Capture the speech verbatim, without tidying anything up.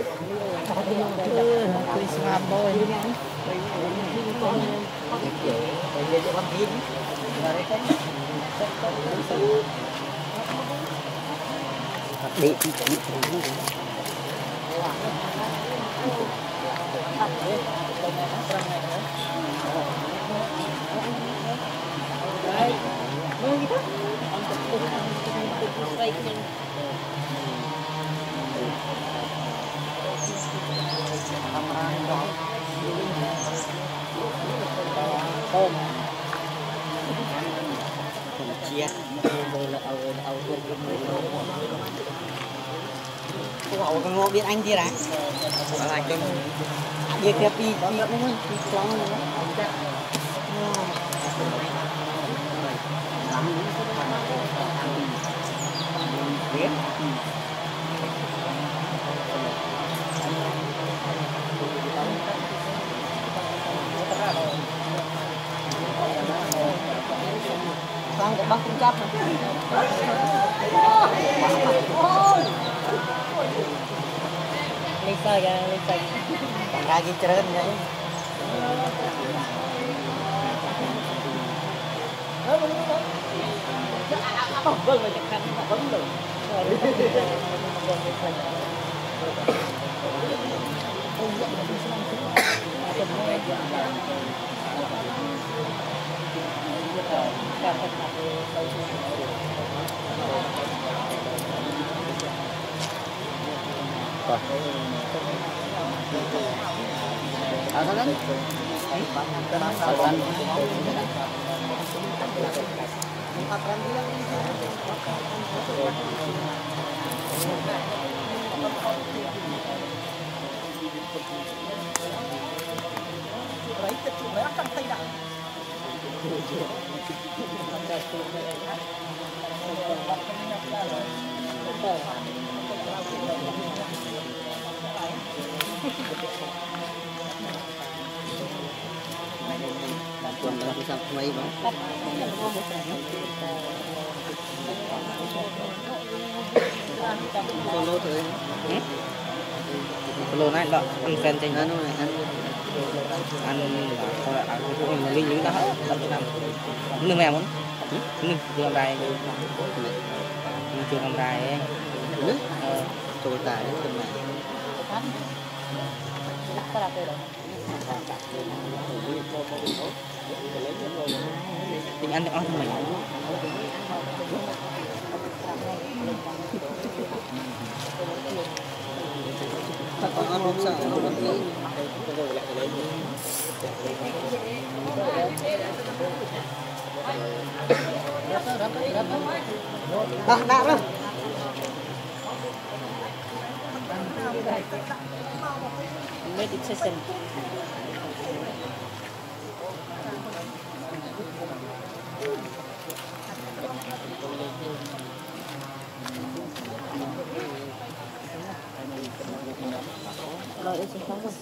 Christmas boy. Đi. Chia cô cậu ngô biết anh gì đấy là cho biết cái pi pi nó pi con biết con cái bác cũng chấp lên sơi ra lên sơi còn ra cái trơn vậy vâng mà chẳng khăn vẫn được à sao đấy tuần là sao mấy bả solo thôi solo này đó ăn fan trên nó này ăn ăn thôi ăn cái mình linh những đó hết nương mèo muốn nương chưa làm đài chưa làm đài nước tôi tài đến bên này tình ăn được ăn mình con ăn không sao đó đã rồi meditation rồi để chúng ta